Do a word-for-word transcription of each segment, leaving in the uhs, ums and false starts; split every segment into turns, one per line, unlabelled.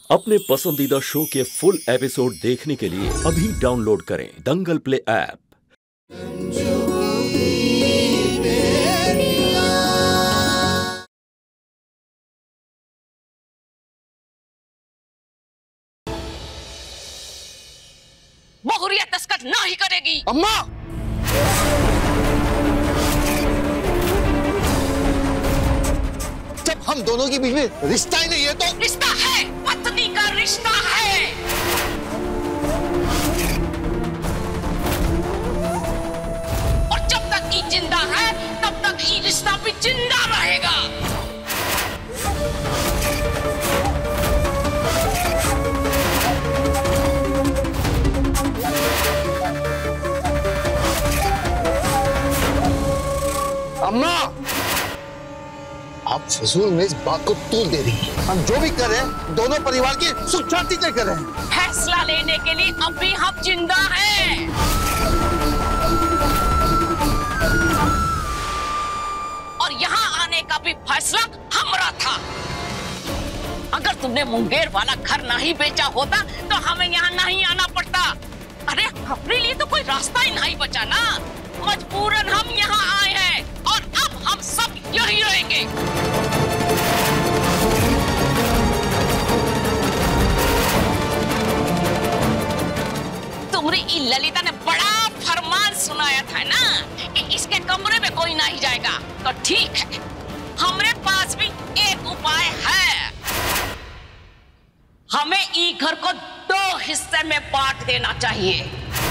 अपने पसंदीदा शो के फुल एपिसोड देखने के लिए अभी डाउनलोड करें दंगल प्ले ऐप।
बहुरिया तस्कर ना ही करेगी।
अम्मा! जब हम दोनों के बीच में रिश्ता ही नहीं है तो
रिश्ता है, पत्नी का रिश्ता है। और जब तक ये जिंदा है तब तक ये रिश्ता भी जिंदा रहेगा।
अम्मा, आप फजूल में इस बात को तूल दे रही हैं। हम जो भी करें दोनों परिवार की सुख शांति से करें।
फैसला लेने के लिए अभी हम जिंदा हैं। और यहाँ आने का भी फैसला हमारा था। अगर तुमने मुंगेर वाला घर नहीं बेचा होता तो हमें यहाँ नहीं आना पड़ता। अरे अपने लिए तो कोई रास्ता ही नहीं बचा ना, मजबूरन हम यहाँ आए हैं और अब हम सब यही रहेंगे। तुम्हारी ललिता ने बड़ा फरमान सुनाया था ना कि इसके कमरे में कोई नहीं जाएगा, तो ठीक है, हमारे पास भी एक उपाय है। हमें ई घर को दो हिस्से में बांट देना चाहिए।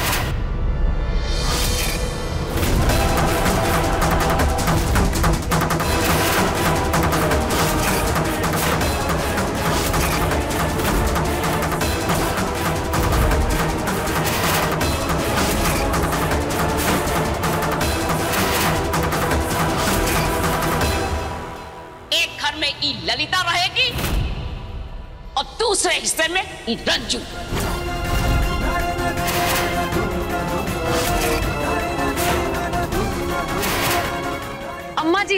ललिता रहेगी और दूसरे हिस्से में रंजू।
अम्मा जी,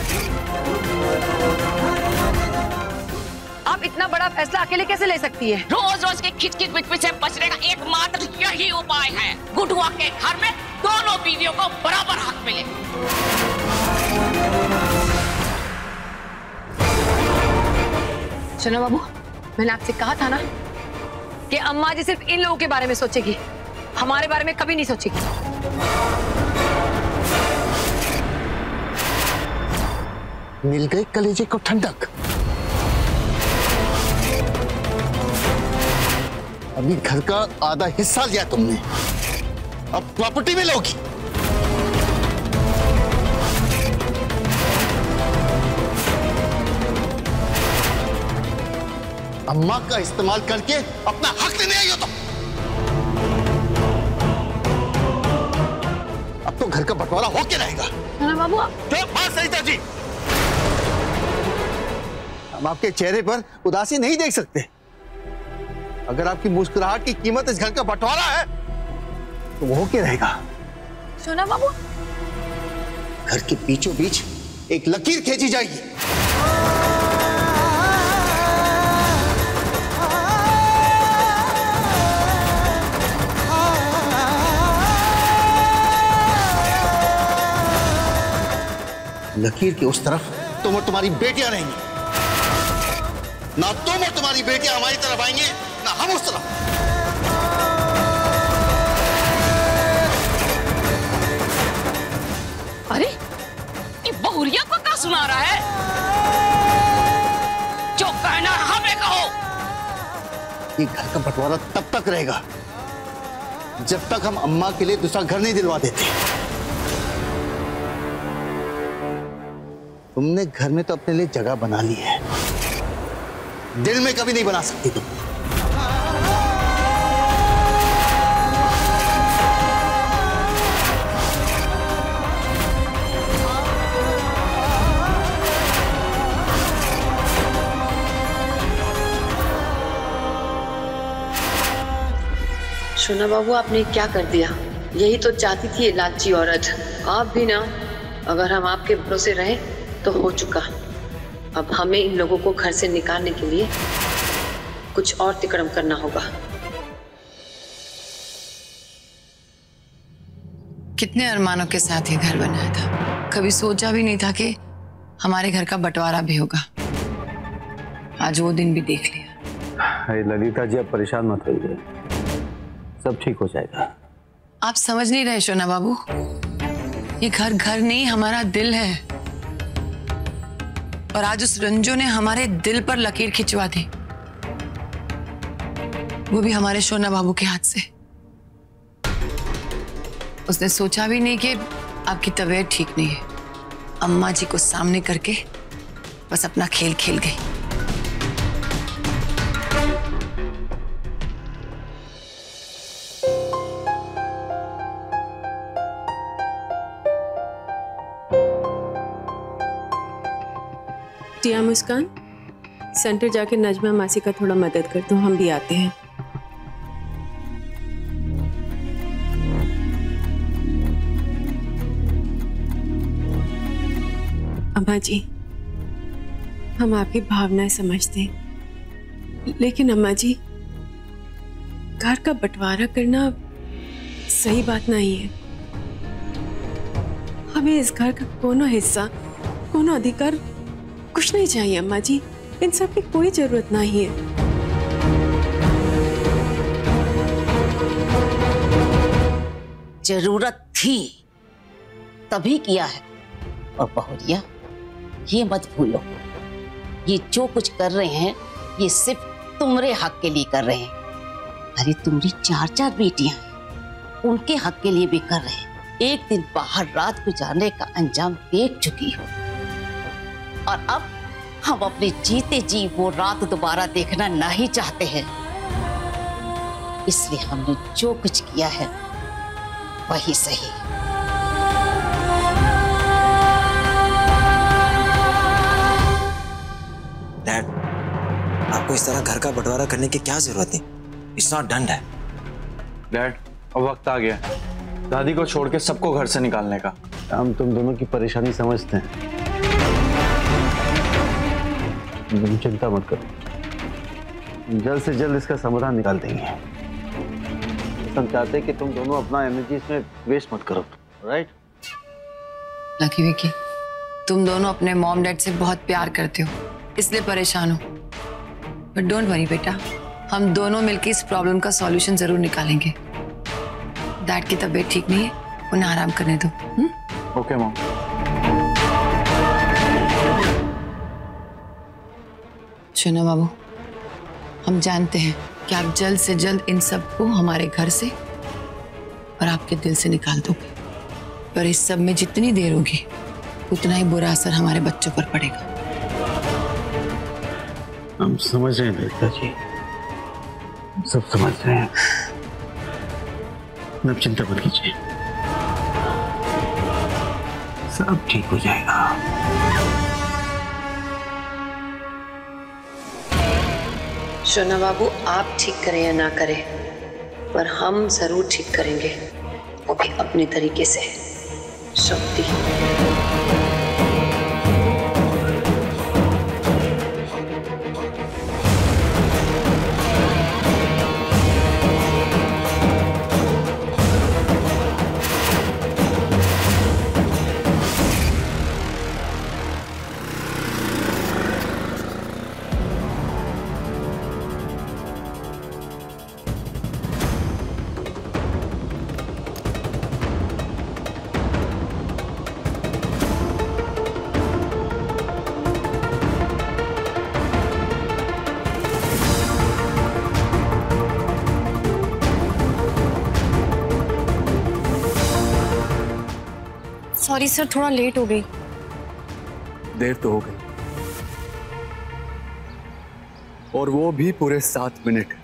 आप इतना बड़ा फैसला अकेले कैसे ले सकती है?
रोज रोज के खिचखिच बिचबिच से बचने का एकमात्र यही उपाय है। गुडुआ के घर में दोनों बीवियों को बराबर हक मिले।
सुनो बाबू, मैंने आपसे कहा था ना कि अम्मा जी सिर्फ इन लोगों के बारे में सोचेगी, हमारे बारे में कभी नहीं सोचेगी।
मिल गई कलेजे को ठंडक। अभी घर का आधा हिस्सा लिया तुमने, अब प्रॉपर्टी में लोगी। अम्मा का इस्तेमाल करके अपना हक लेने आई हो तुम। अब तो घर का बंटवारा होके रहेगा।
ना बाबू,
हाँ सरिता जी, हम आपके चेहरे पर उदासी नहीं देख सकते। अगर आपकी मुस्कुराहट की कीमत इस घर का बंटवारा है तो वो होके रहेगा।
सुना बाबू,
घर के बीचों बीच एक लकीर खींची जाएगी। लकीर के उस तरफ तुम और तुम्हारी बेटियां रहेंगी। ना तुम और तुम्हारी बेटियां हमारी तरफ आएंगे, ना हम उस तरफ।
अरे ये बहुरिया को क्या सुना रहा है? जो कहना हमें कहो।
ये घर का बंटवारा तब तक रहेगा जब तक हम अम्मा के लिए दूसरा घर नहीं दिलवा देते। तुमने घर में तो अपने लिए जगह बना ली है, दिल में कभी नहीं बना सकती तुम।
सुना बाबू, आपने क्या कर दिया? यही तो चाहती थी ये लालची औरत। आप भी ना, अगर हम आपके भरोसे रहे तो हो चुका। अब हमें इन लोगों को घर से निकालने के लिए कुछ और तिकड़म करना होगा।
कितने अरमानों के साथ ये घर बनाया था, कभी सोचा भी नहीं था कि हमारे घर का बंटवारा भी होगा। आज वो दिन भी देख लिया।
अरे ललिता जी, अब परेशान मत होइए, सब ठीक हो जाएगा।
आप समझ नहीं रहे शोना बाबू, ये घर घर नहीं हमारा दिल है, और आज उस रंजू ने हमारे दिल पर लकीर खिंचवा दी, वो भी हमारे शोना बाबू के हाथ से। उसने सोचा भी नहीं कि आपकी तबीयत ठीक नहीं है, अम्मा जी को सामने करके बस अपना खेल खेल गई।
टिया मुस्कान, सेंटर जाके नजमा मासी का थोड़ा मदद कर दो, हम भी आते हैं। अम्मा जी, हम आपकी भावनाएं समझते हैं, लेकिन अम्मा जी, घर का बंटवारा करना सही बात नहीं है। हमें इस घर का कोनो हिस्सा, कोनो अधिकार कुछ नहीं चाहिए अम्मा जी, इन सब की कोई जरूरत नहीं है।
जरूरत थी तभी किया है। और बहुरिया, ये मत भूलो, ये जो कुछ कर रहे हैं ये सिर्फ तुम्हारे हक के लिए कर रहे हैं। अरे तुम्हारी चार चार बेटियां हैं, उनके हक के लिए भी कर रहे हैं। एक दिन बाहर रात गुजारने का अंजाम देख चुकी हो, और अब हम अपने जीते जी वो रात दोबारा देखना नहीं चाहते हैं। इसलिए हमने जो कुछ किया है वही सही।
डैड, आपको इस तरह घर का बंटवारा करने की क्या जरूरत है? It's not done dad.
Dad, अब वक्त आ गया दादी को छोड़ के सबको घर से निकालने का।
हम तुम दोनों की परेशानी समझते हैं, तुम चिंता मत करो, जल्द से जल्द इसका समाधान निकाल देंगे। हम चाहते हैं कि तुम दोनों अपना एनर्जी इसमें वेस्ट मत करो, राइट?
लकी विकी, तुम दोनों अपने मॉम डैड से बहुत प्यार करते हो, इसलिए परेशान हो। बट डोंट वरी बेटा, हम दोनों मिलकर इस प्रॉब्लम का सॉल्यूशन जरूर निकालेंगे। डैड की तबीयत ठीक नहीं है, उन्हें आराम करने दो। हुँ?
Okay mom.
सुनो बाबू, हम जानते हैं कि आप जल्द से जल्द इन सबको हमारे घर से और आपके दिल से निकाल दोगे, पर इस सब में जितनी देर होगी उतना ही बुरा असर हमारे बच्चों पर पड़ेगा।
हम समझ रहे हैं ललिता जी, सब समझ रहे हैं, अब चिंता मत कीजिए, सब ठीक हो जाएगा।
शोना बाबू, आप ठीक करें या ना करें, पर हम जरूर ठीक करेंगे, वो भी अपने तरीके से। शक्ति।
सॉरी सर, थोड़ा लेट हो गई।
देर तो हो गई, और वो भी पूरे सात मिनट।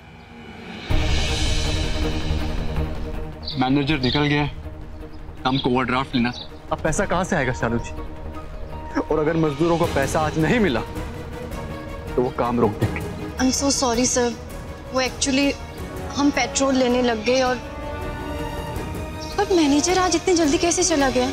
मैनेजर निकल गया, हमको ओवरड्राफ्ट लेना।
अब पैसा कहां से आएगा शालू जी? और अगर मजदूरों को पैसा आज नहीं मिला तो वो काम रोक देंगे।
I am so sorry sir, वो एक्चुअली हम पेट्रोल लेने लग गए और पर मैनेजर आज इतनी जल्दी कैसे चला गया?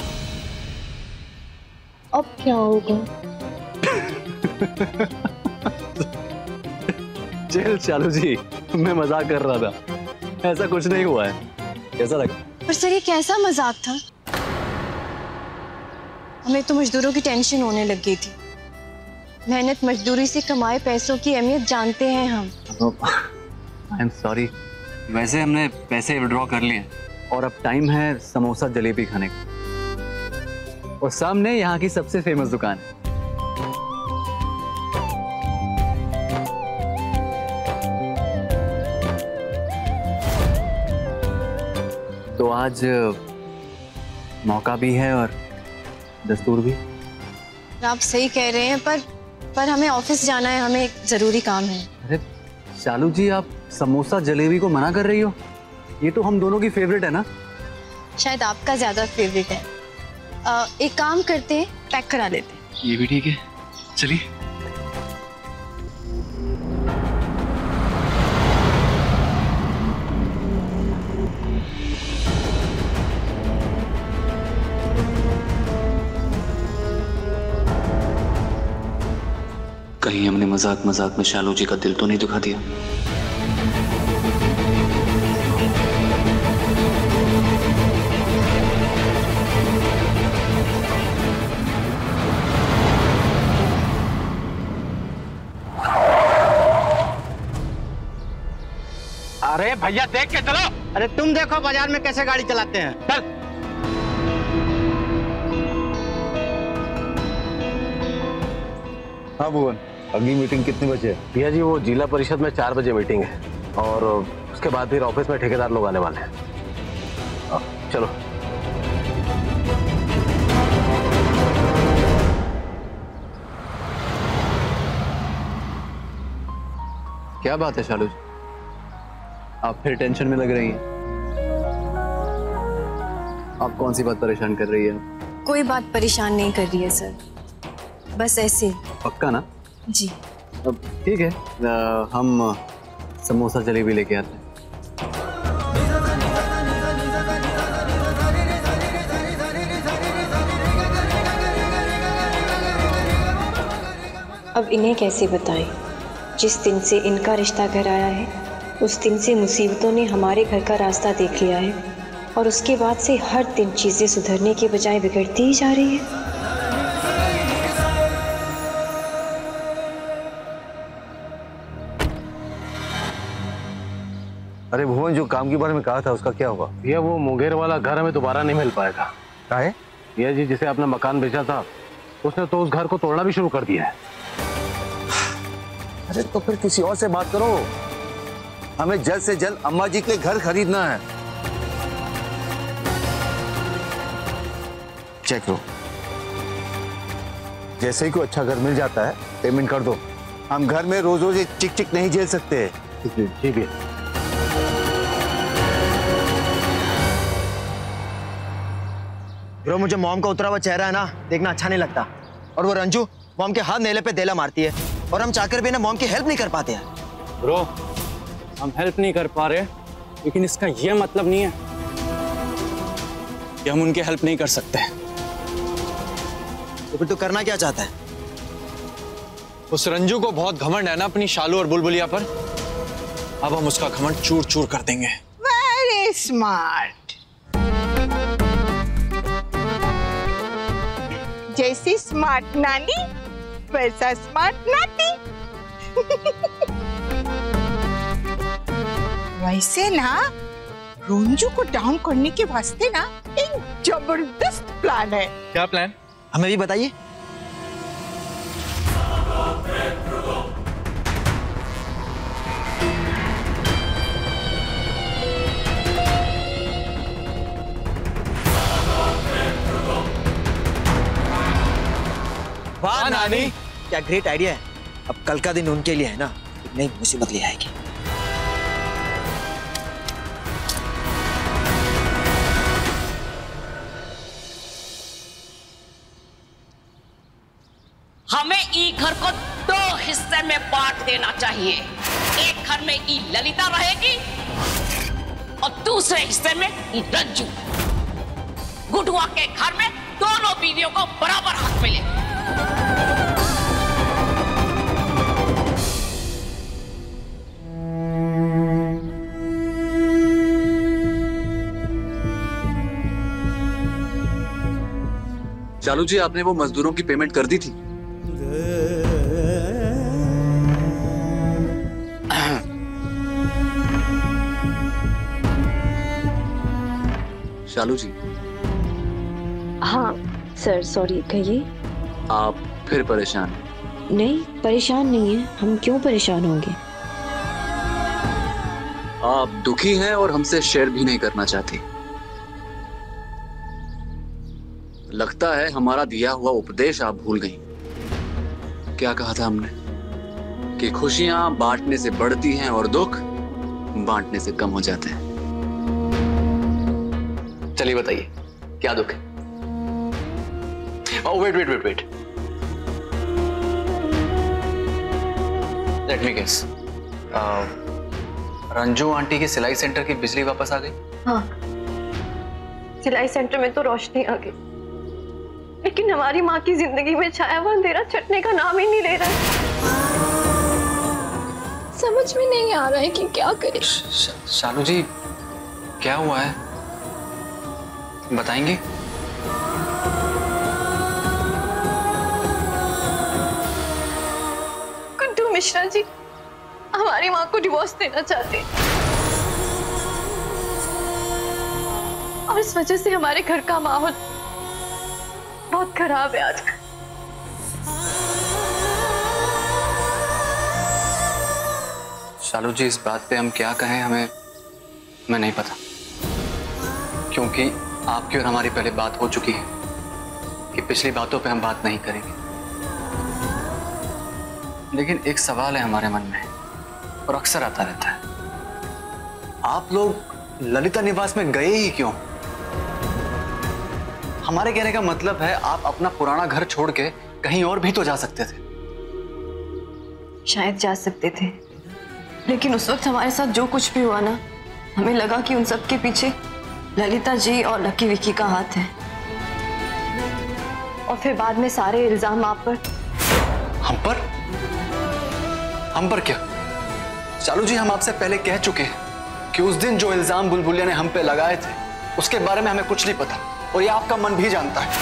अब क्या होगा?
चिल शालू जी, मैं मजाक कर रहा था, ऐसा कुछ नहीं हुआ है। कैसा लगा?
पर सर ये कैसा मजाक था? हमें तो मजदूरों की टेंशन होने लग गई थी। मेहनत मजदूरी से कमाए पैसों की अहमियत जानते हैं हम।
I am sorry. वैसे हमने पैसे विड्रॉ कर लिए और अब टाइम है समोसा जलेबी खाने का, और सामने यहाँ की सबसे फेमस दुकान है। तो आज मौका भी है और दस्तूर भी।
आप सही कह रहे हैं, पर पर हमें ऑफिस जाना है, हमें एक जरूरी काम है।
अरे शालू जी, आप समोसा जलेबी को मना कर रही हो? ये तो हम दोनों की फेवरेट है ना।
शायद आपका ज्यादा फेवरेट है। आ, एक काम करते हैं, पैक करा लेते हैं।
ये भी ठीक है, चलिए। कहीं हमने मजाक मजाक में शालू जी का दिल तो नहीं दुखा दिया?
अरे भैया देख के चलो। अरे तुम देखो बाजार में कैसे गाड़ी चलाते हैं। चल।
हाँ भुवन, अगली मीटिंग कितने बजे है?
भैया जी वो जिला परिषद में चार बजे मीटिंग है और उसके बाद फिर ऑफिस में ठेकेदार लोग आने वाले हैं। चलो।
क्या बात है शालू जी, आप फिर टेंशन में लग रही हैं। आप कौन सी बात परेशान कर रही है?
कोई बात परेशान नहीं कर रही है सर, बस ऐसे।
पक्का ना?
जी।
अब ठीक है, आ, हम समोसा जलेबी लेके आते हैं।
अब इन्हें कैसे बताएं? जिस दिन से इनका रिश्ता घर आया है, उस दिन से मुसीबतों ने हमारे घर का रास्ता देख लिया है, और उसके बाद से हर दिन चीजें सुधरने के बजाय बिगड़ती ही जा रही है।
अरे भुवन, जो काम के बारे में कहा था उसका क्या हुआ?
भैया वो मुंगेर वाला घर हमें दोबारा नहीं मिल पाएगा।
क्या है?
भैया जी जिसे अपना मकान बेचा था उसने तो उस घर को तोड़ना भी शुरू कर दिया है।
अरे तो फिर किसी और से बात करो। हमें जल्द से जल्द अम्मा जी के घर खरीदना है। चेक करो, जैसे ही कोई अच्छा घर मिल जाता है पेमेंट कर दो। हम घर में रोज रोज एक चिक चिक नहीं झेल सकते।
ठीक है।
ब्रो, मुझे मॉम का उतरा हुआ चेहरा है ना देखना अच्छा नहीं लगता। और वो रंजू मॉम के हाथ नेले पे देला मारती है, और हम चाहकर भी ना मॉम की हेल्प नहीं कर पाते हैं।
ब्रो, हम हेल्प नहीं कर पा रहे, लेकिन इसका ये मतलब नहीं है कि हम उनकी हेल्प नहीं कर सकते।
तो फिर तू करना क्या चाहता है?
उस रंजू को बहुत घमंड है ना अपनी शालू और बुलबुलिया पर। अब हम उसका घमंड चूर चूर कर देंगे।
Very smart. जैसी स्मार्ट नानी वैसा स्मार्ट नाती। वैसे ना रंजू को डाउन करने के वास्ते ना एक जबरदस्त प्लान है।
क्या प्लान?
हमें भी बताइए। वाह नानी, क्या ग्रेट आइडिया है। अब कल का दिन उनके लिए है ना एक नई मुसीबत ले आएगी।
हमें ई घर को दो हिस्से में बांट देना चाहिए। एक घर में ई ललिता रहेगी और दूसरे हिस्से में ई रंजू। गुडुआ के घर में दोनों बीवियों को बराबर हक मिले।
शालू जी, आपने वो मजदूरों की पेमेंट कर दी थी? शालू जी।
हाँ सर, सॉरी, कहिए।
आप फिर परेशान?
नहीं, परेशान नहीं है। हम क्यों परेशान होंगे?
आप दुखी हैं और हमसे शेयर भी नहीं करना चाहती। लगता है हमारा दिया हुआ उपदेश आप भूल गई। क्या कहा था हमने कि खुशियां बांटने से बढ़ती हैं और दुख बांटने से कम हो जाते हैं। चलिए बताइए, क्या दुख है? Oh wait wait wait wait let me guess. Ranju aunty की सिलाई सेंटर की बिजली वापस आ गई?
हाँ, सिलाई सेंटर में तो रोशनी आ गई, लेकिन हमारी माँ की जिंदगी में छाया हुआ अंधेरा छटने का नाम ही नहीं ले रहा है। समझ में नहीं आ रहा है कि क्या करें।
शालू जी, क्या हुआ है, बताएंगे?
कुंटू मिश्रा जी हमारी माँ को डिवोर्स देना चाहते हैं और इस वजह से हमारे घर का माहौल बहुत खराब है आजकल।
शालू जी, इस बात पे हम क्या कहें, हमें हमें नहीं पता, क्योंकि आपकी और हमारी पहले बात हो चुकी है कि पिछली बातों पे हम बात नहीं करेंगे। लेकिन एक सवाल है हमारे मन में और अक्सर आता रहता है, आप लोग ललिता निवास में गए ही क्यों? हमारे कहने का मतलब है आप अपना पुराना घर छोड़ के कहीं और भी तो जा सकते थे।
शायद जा सकते थे, लेकिन उस वक्त हमारे साथ जो कुछ भी हुआ ना, हमें लगा कि उन सब के पीछे ललिता जी और लकी विकी का हाथ है। और फिर बाद में सारे इल्जाम आप पर।
हम पर? हम पर क्या? शालू जी, हम आपसे पहले कह चुके हैं कि उस दिन जो इल्जाम बुलबुलिया ने हम पे लगाए थे उसके बारे में हमें कुछ नहीं पता, और ये आपका मन भी जानता है।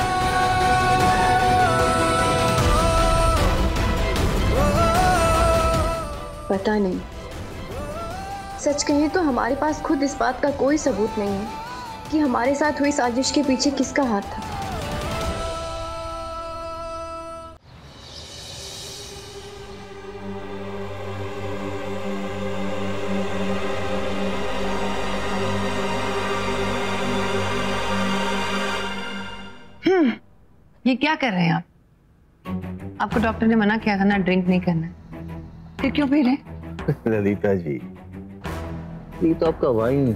पता नहीं, सच कहें तो हमारे पास खुद इस बात का कोई सबूत नहीं है कि हमारे साथ हुई साजिश के पीछे किसका हाथ था।
हम्म, ये क्या कर रहे हैं आप? आपको डॉक्टर ने मना किया था ना ड्रिंक नहीं करना, फिर क्यों पी रहे?
ललिता जी, ये तो आपका वाइन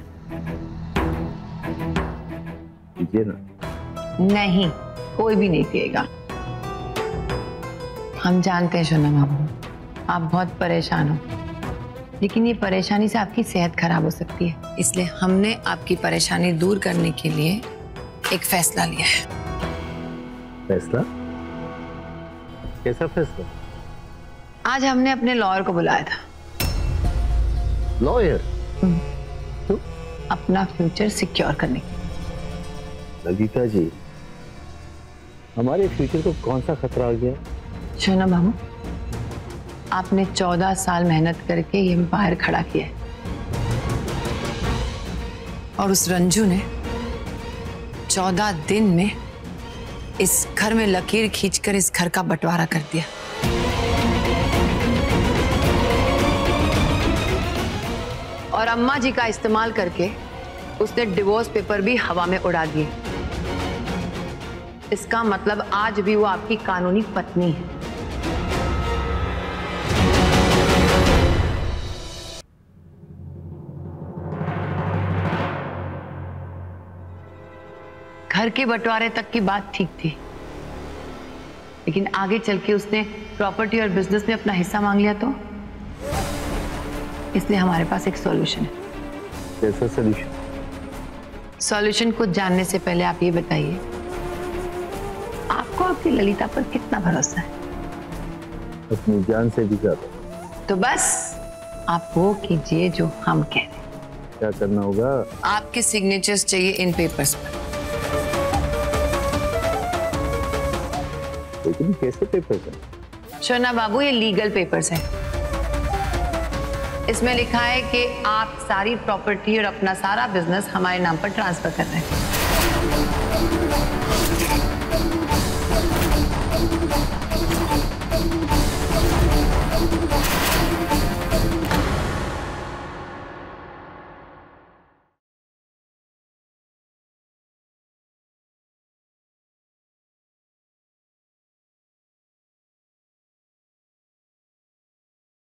पीजिए ना।
नहीं, कोई भी नहीं पिएगा। हम जानते हैं सोनम बाबू, आप बहुत परेशान हो, लेकिन ये परेशानी से आपकी सेहत खराब हो सकती है, इसलिए हमने आपकी परेशानी दूर करने के लिए एक फैसला लिया है।
फैसला? कैसा फैसला?
आज हमने अपने लॉयर को बुलाया था।
लॉयर?
तो अपना फ्यूचर सिक्योर करने के।
ललिता जी, हमारे फ्यूचर को कौन सा खतरा आ गया?
सोनम बाबू, आपने चौदह साल मेहनत करके ये एम्पायर खड़ा किया है, और उस रंजू ने चौदह दिन में इस घर में लकीर खींचकर इस घर का बंटवारा कर दिया। और अम्मा जी का इस्तेमाल करके उसने डिवोर्स पेपर भी हवा में उड़ा दिए। इसका मतलब आज भी वो आपकी कानूनी पत्नी है। घर के बंटवारे तक की बात ठीक थी, लेकिन आगे चल के उसने प्रॉपर्टी और बिजनेस में अपना हिस्सा मांग लिया, तो इसलिए हमारे पास एक सॉल्यूशन है।
कैसा सॉल्यूशन?
सॉल्यूशन को जानने से पहले आप ये बताइए, आपको आपकी ललिता पर कितना भरोसा है?
अपनी जान से भी ज्यादा।
तो बस आप वो कीजिए जो हम कह रहे हैं।
क्या करना होगा?
आपके सिग्नेचर्स चाहिए इन पेपर्स पर।
लेकिन कैसे पेपर्स हैं?
शोना बाबू, ये लीगल पेपर्स हैं। इसमें लिखा है कि आप सारी प्रॉपर्टी और अपना सारा बिजनेस हमारे नाम पर ट्रांसफर कर रहे हैं।